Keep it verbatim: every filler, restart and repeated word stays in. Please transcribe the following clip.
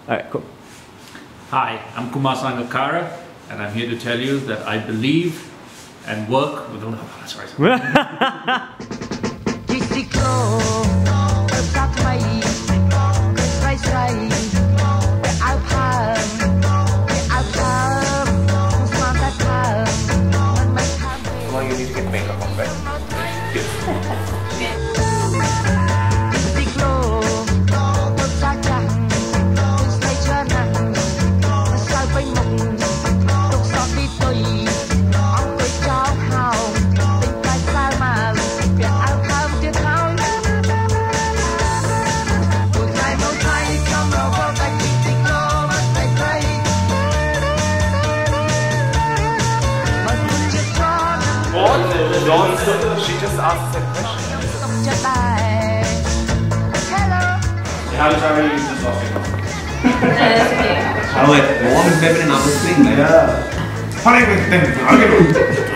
Alright, cool. Hi, I'm Kumar Sangakkara, and I'm here to tell you that I believe and work with... Oh, sorry, sorry. Well, you need to get makeup on, right? Don't, she just asked a question. How does I use this last Oh, wait, warm and feminine upper screen, right? Yeah.